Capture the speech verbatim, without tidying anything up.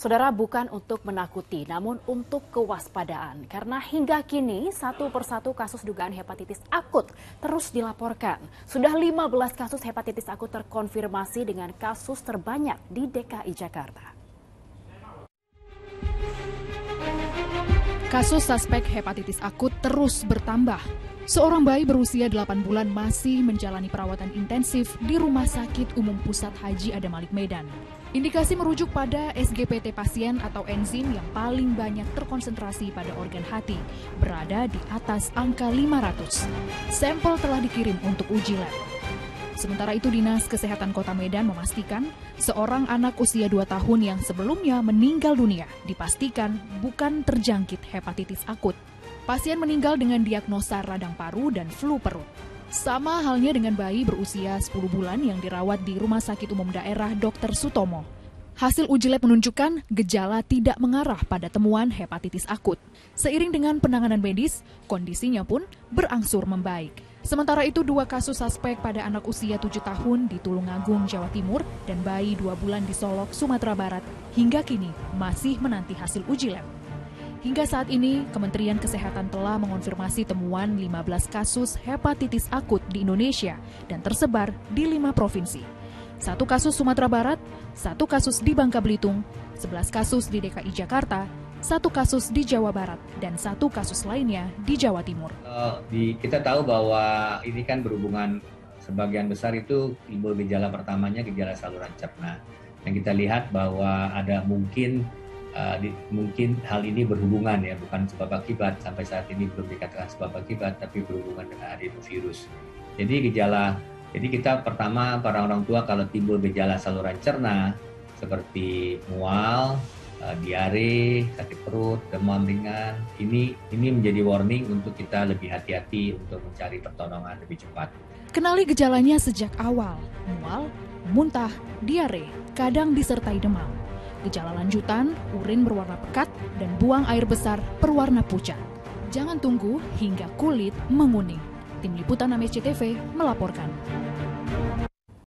Saudara, bukan untuk menakuti, namun untuk kewaspadaan. Karena hingga kini, satu persatu kasus dugaan hepatitis akut terus dilaporkan. Sudah lima belas kasus hepatitis akut terkonfirmasi dengan kasus terbanyak di D K I Jakarta. Kasus suspek hepatitis akut terus bertambah. Seorang bayi berusia delapan bulan masih menjalani perawatan intensif di Rumah Sakit Umum Pusat Haji Adam Malik Medan. Indikasi merujuk pada S G P T pasien atau enzim yang paling banyak terkonsentrasi pada organ hati, berada di atas angka lima ratus. Sampel telah dikirim untuk uji lab. Sementara itu, Dinas Kesehatan Kota Medan memastikan seorang anak usia dua tahun yang sebelumnya meninggal dunia dipastikan bukan terjangkit hepatitis akut. Pasien meninggal dengan diagnosa radang paru dan flu perut. Sama halnya dengan bayi berusia sepuluh bulan yang dirawat di Rumah Sakit Umum Daerah dokter Sutomo. Hasil uji lab menunjukkan gejala tidak mengarah pada temuan hepatitis akut. Seiring dengan penanganan medis, kondisinya pun berangsur membaik. Sementara itu, dua kasus suspek pada anak usia tujuh tahun di Tulungagung, Jawa Timur, dan bayi dua bulan di Solok, Sumatera Barat, hingga kini masih menanti hasil uji lab. Hingga saat ini, Kementerian Kesehatan telah mengonfirmasi temuan lima belas kasus hepatitis akut di Indonesia dan tersebar di lima provinsi. Satu kasus Sumatera Barat, satu kasus di Bangka Belitung, sebelas kasus di D K I Jakarta, satu kasus di Jawa Barat, dan satu kasus lainnya di Jawa Timur. Uh, di, kita tahu bahwa ini kan berhubungan, sebagian besar itu timbul gejala pertamanya gejala saluran cerna. Yang kita lihat bahwa ada mungkin Uh, di, mungkin hal ini berhubungan ya, bukan sebab akibat, sampai saat ini belum dikatakan sebab akibat, tapi berhubungan dengan adenovirus. Jadi gejala, jadi kita pertama para orang tua kalau timbul gejala saluran cerna seperti mual, uh, diare, sakit perut, demam ringan, ini ini menjadi warning untuk kita lebih hati-hati untuk mencari pertolongan lebih cepat. Kenali gejalanya sejak awal, mual, muntah, diare, kadang disertai demam. Gejala lanjutan, urin berwarna pekat dan buang air besar berwarna pucat. Jangan tunggu hingga kulit menguning. Tim Liputan A M S C T V melaporkan.